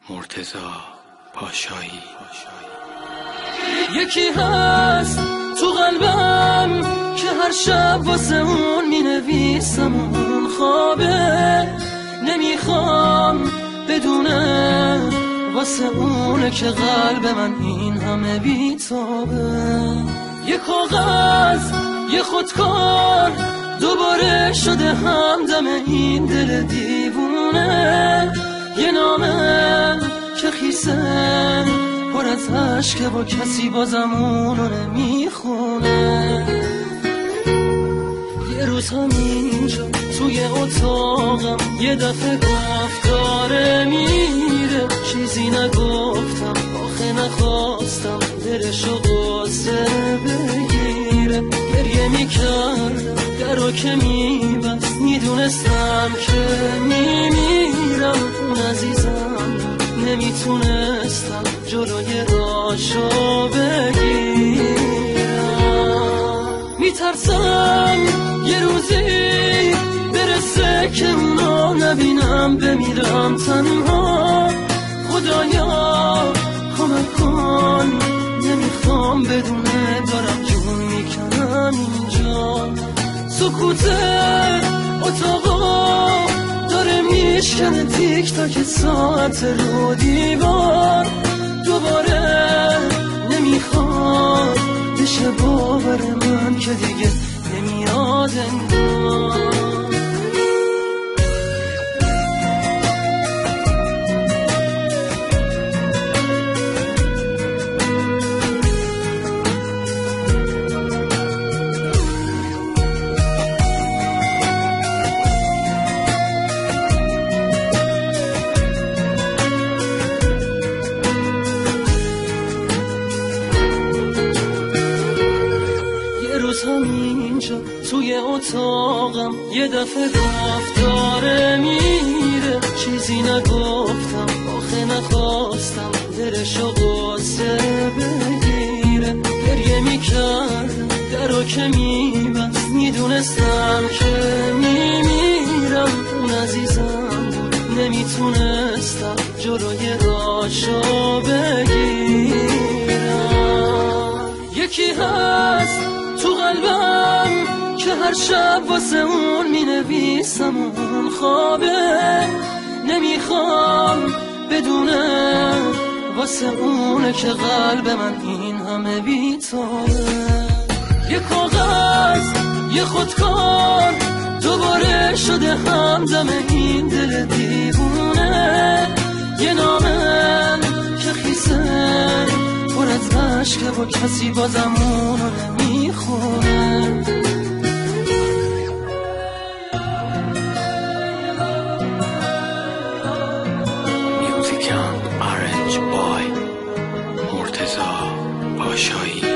مرتضی پاشایی. یکی هست تو قلبم که هر شب واسه اون می نویسم، اون خوابه نمیخوام بدونه، واسه اونه که قلب من این همه بیتابه. یه کاغذ یه خودکار دوباره شده همدم این دل دیوونه، یه نامه که خیسه پر از عشقه با کسی بازم اونو نمیخونه. یه روز همینجا توی اتاقم یه دفعه گفت داره میره، چیزی نگفتم آخه نخواستم دلشو قصه بگیره. گریه میکردم درو که میبست، میدونستم که میمیرم، اون عزیزم نمیتونستم جلوی راشو بگیرم. میترسم یه روزی برسه که اونو نبینم، بمیرم تنها. خدایا کمک کن، نمیخوام بدونه دارم جون میکنم اینجا. سکوت اتاقا داره میشکنه تیک تاک ساعت رو دیوار، دوباره نمیخواد بشه باور من که دیگه نمیاد انگار. همینجا توی اتاقم یه دفعه گفت داره میره، چیزی نگفتم آخه نخواستم دلشو قصه بگیره. گریه میکردم درو که میبست، میدونستم که میمیرم، اون عزیزم نمیتونستم جلوی راشو بگیرم. یکی هست تو قلبم که هر شب واسه اون می نویسم، اون خوابه نمیخوام بدونه، واسه اونه که قلب من این همه بیتابه. یه کاغذ یه خودکار دوباره شده همدم این دل دیوونه، یه نامه که خیسه پر از عشقه با کسی بازم اونو نمیخونه. Music and Orange Boy مرتضی پاشایی.